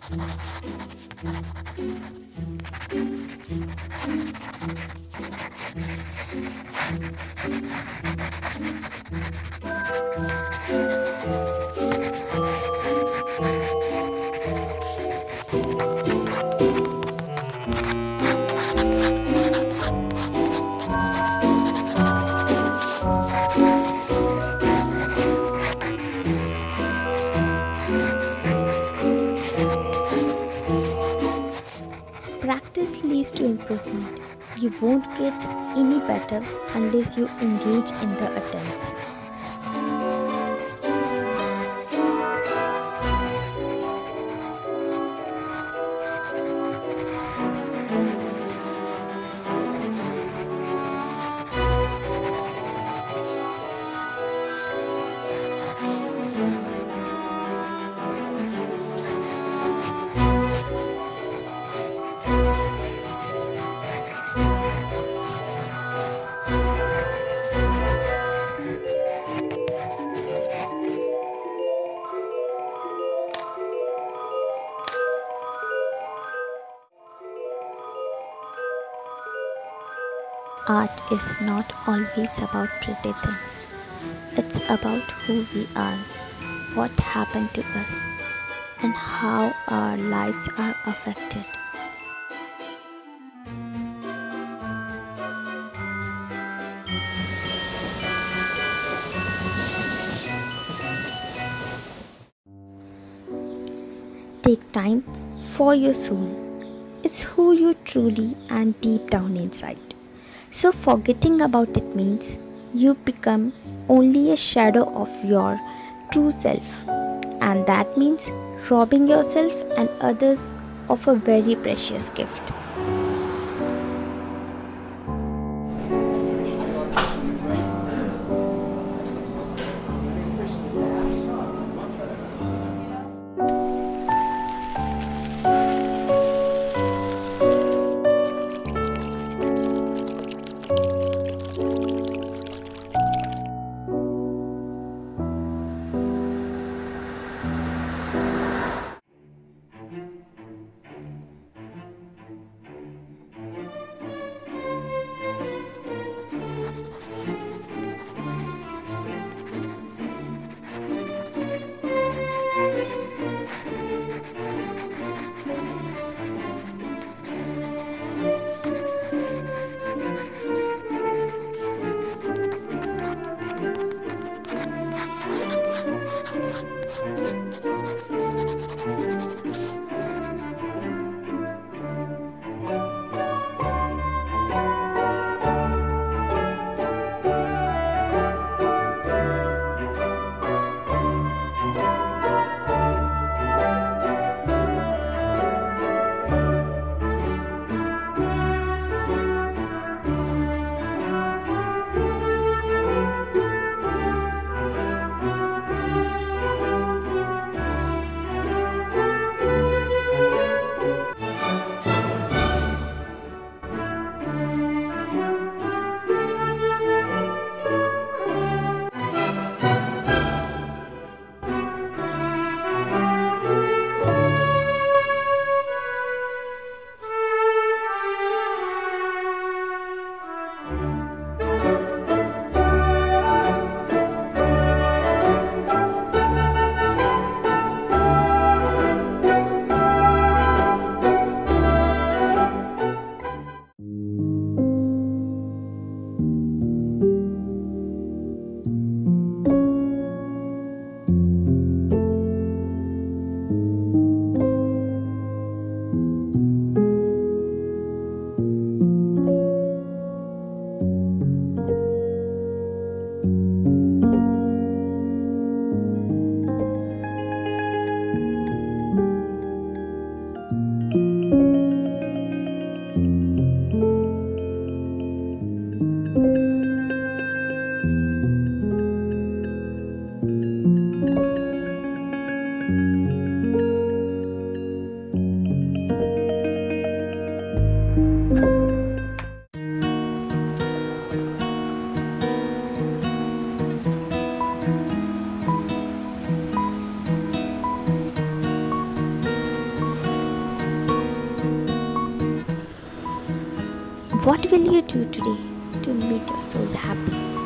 Practice leads to improvement. You won't get any better unless you engage in the attempts. Art is not always about pretty things. It's about who we are, what happened to us, and how our lives are affected. Take time for your soul. It's who you truly and deep down inside. So, forgetting about it means you become only a shadow of your true self, and that means robbing yourself and others of a very precious gift. What will you do today to make your soul happy?